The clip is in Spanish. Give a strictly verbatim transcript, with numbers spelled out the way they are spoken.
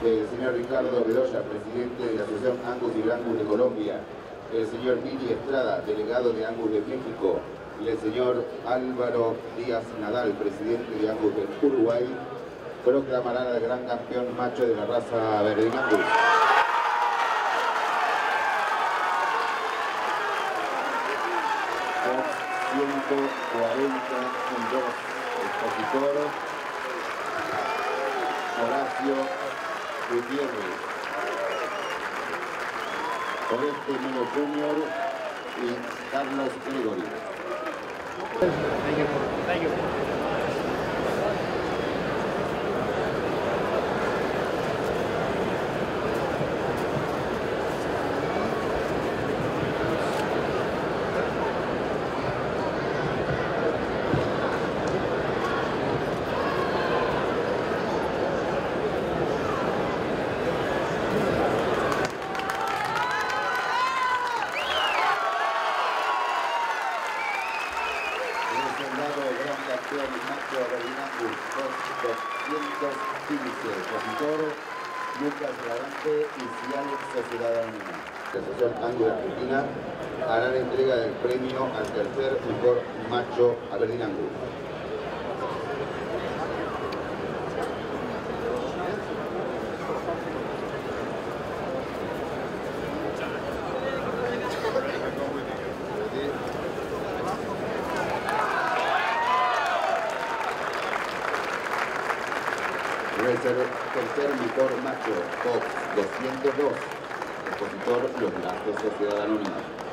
el señor Ricardo Bedoya, presidente de la Asociación Angus y Brangus de Colombia, el señor Billy Estrada, delegado de Angus de México, y el señor Álvaro Díaz Nadal, presidente de Angus de Uruguay, proclamarán al gran campeón macho de la raza Aberdeen Angus. ciento cuarenta y dos, expositor Horacio Gutiérrez, Oreste Melo Junior y Carlos Gregory. Thank you. Thank you. Campeón macho Aberdeen Angus doscientos quince, expositor Lucas Lavante y Cialex Sociedad Anónima. La Asociación Angus de Argentina hará la entrega del premio al tercer mejor macho Aberdeen Angus. Tercer mejor macho, Fox doscientos dos, expositor Los Lazos Sociedad Anónima.